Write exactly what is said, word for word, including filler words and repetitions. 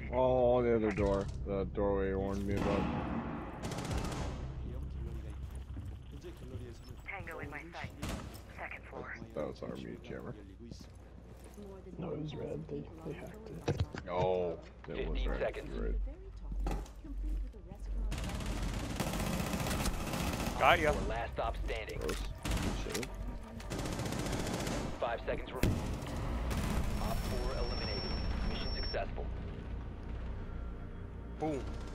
Oh, the other door. The doorway you warned me about. Tango in my sight. Second floor. That was our meat jammer. No, it was red. They, they hacked it. Oh, it was fifteen right. seconds. You're right. Got ya. Your last stop standing. Gross. Shit. Five seconds remaining. Op four eliminated. Mission successful. Boom.